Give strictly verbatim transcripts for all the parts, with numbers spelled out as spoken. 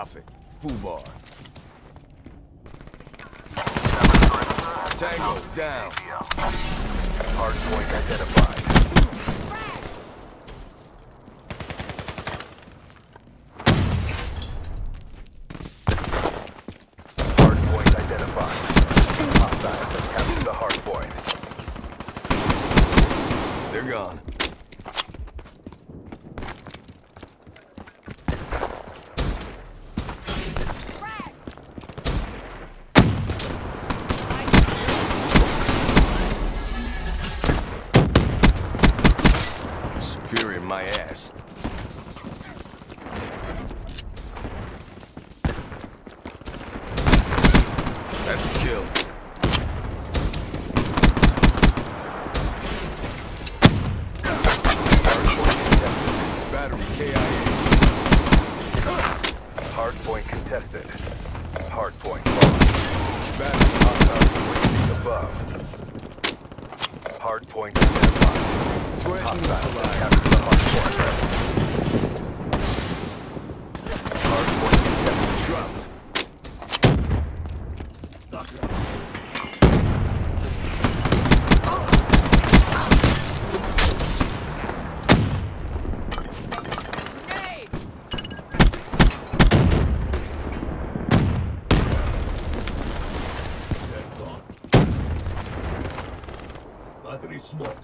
Copy. Fubar. Tango down. Hardpoint identified. Hardpoint identified. Hostiles have captured the hardpoint. They're gone. Superior my ass. That's a kill. Battery K I A. Hardpoint contested. Hardpoint lost. Battery Hostiles racing above. Hardpoint identified. threat Hostiles have neutralized. captured the hardpoint. Hardpoint contested. Dropped. Battery smoked.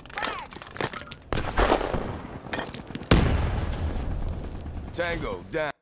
Tango down.